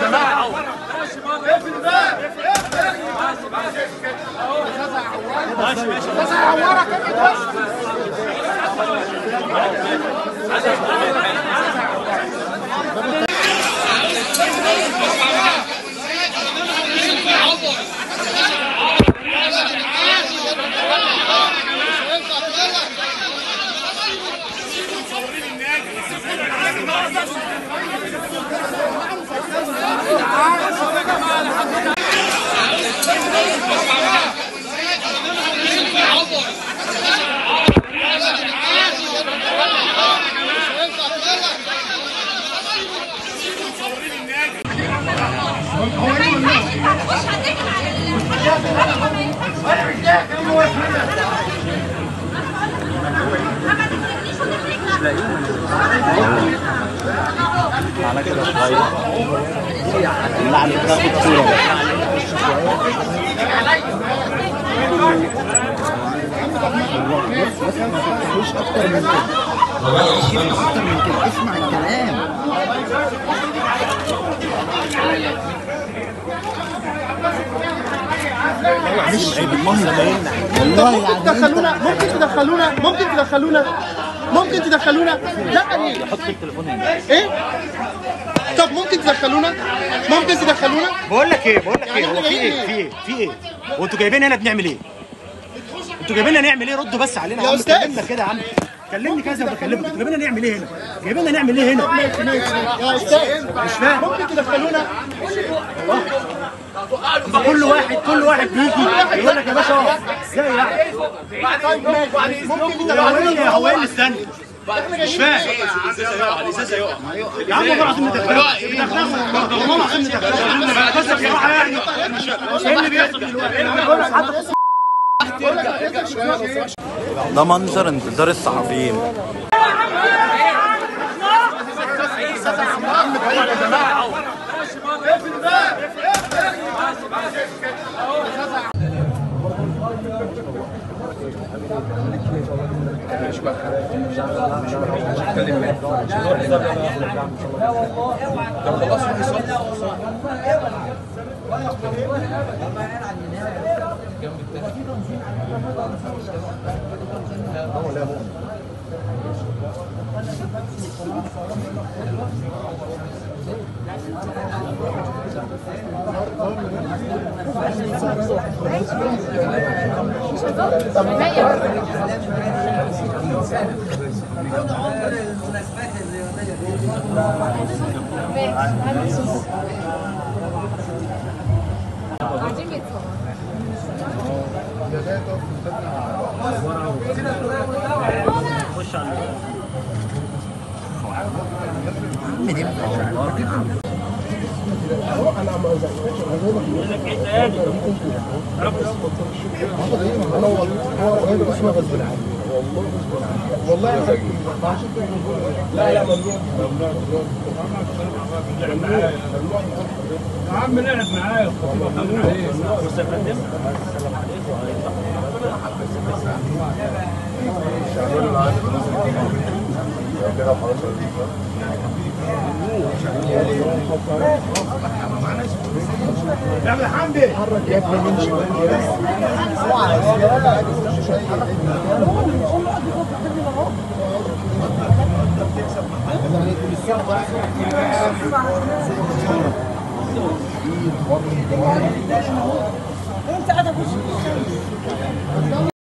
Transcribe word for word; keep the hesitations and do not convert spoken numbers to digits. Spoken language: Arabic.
جماعه. اقفل الباب. ماشي ماشي. بس هعورك ابعد على كده شويه لا عليك ناخد صوره بس بس ما تخافوش اكتر من كده اكتر من كده اسمع الكلام معلش والله ممكن تدخلونا ممكن تدخلونا ممكن تدخلونا ممكن تدخلونا لا ليه؟ حط التليفون هنا ايه؟ طب ممكن تدخلونا؟ ممكن تدخلونا؟ بقول لك ايه بقول لك ايه هو في ايه في ايه في ايه هو انتوا جايبين هنا بنعمل ايه؟ انتوا جايبين هنا نعمل ايه؟ ردوا بس علينا يا عم. كلمنا كده يا عم كلمني كذا وبكلمك. انتوا جايبين نعمل ايه هنا؟ جايبين نعمل ايه هنا؟ ماشي ماشي يا استاذ مش فاهم. ممكن تدخلونا؟ كل واحد كل واحد بيجي يقول لك يا باشا اقف ازاي يعني؟ طيب ماشي ممكن هو ايه تدخلونا؟ هو ايه اللي استنى؟ مش فاهم يا عم والله العظيم بتدخلوا بتدخلوا والله العظيم بتدخلوا بس بصراحه يعني ايه اللي بيحصل دلوقتي؟ ده منظر انتظار الصحفيين. اقفل الباب. والله لا لا ممنوع ممنوع يا عم نلعب معايا يا ابن حمدي حرك يا ابني من شويه